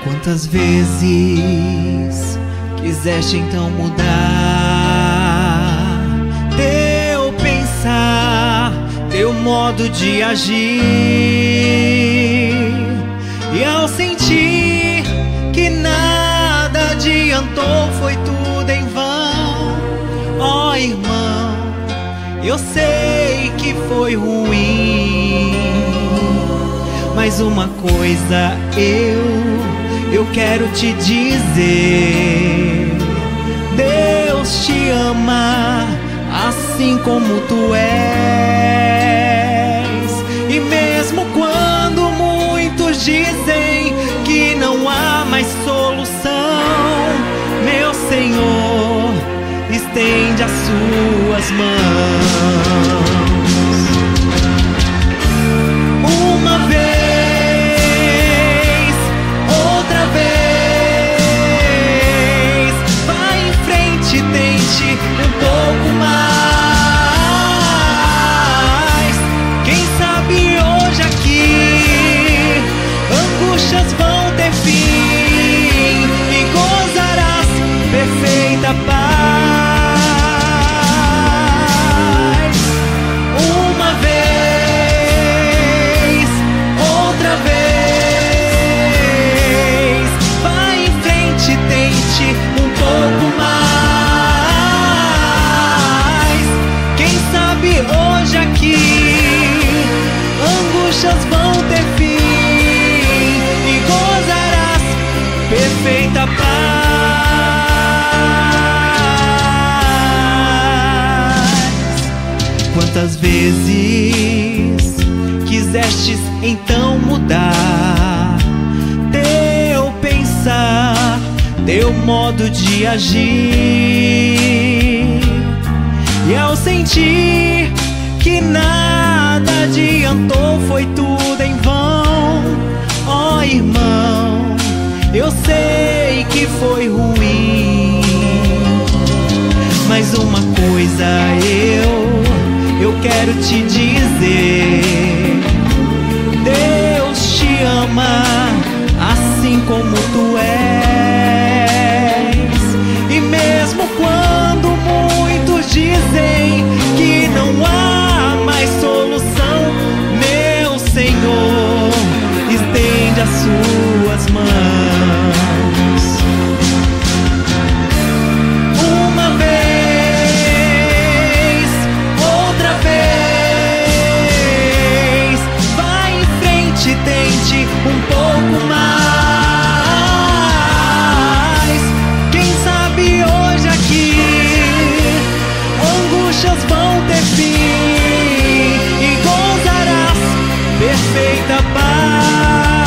Quantas vezes quiseste então mudar teu pensar, teu modo de agir, e ao sentir que nada adiantou, foi tudo em vão. Ó irmão, eu sei que foi ruim, mas uma coisa eu quero te dizer: Deus te ama assim como tu és. E mesmo quando muitos dizem que não há mais solução, meu Senhor estende as suas mãos. Uma vez, outra vez, vai em frente, tente um pouco mais. Quem sabe hoje aqui angústias vão ter fim e gozarás perfeita paz. Uma vez, outra vez, vai em frente, tente um pouco mais. Quem sabe hoje aqui angústias vão ter fim e gozarás perfeita paz. Quantas vezes quisestes então mudar teu pensar, teu modo de agir, e ao sentir que nada adiantou, foi tudo em vão. Ó irmão, eu sei que foi ruim, mas uma coisa eu quero te dizer: Deus te ama assim como tu és. E mesmo quando muitos dizem que não há mais solução, meu Senhor estende as suas mãos. Uma vez, outra vez, vai em frente, tente um pouco mais. Quem sabe hoje aqui angústias vão ter fim e gozarás perfeita paz.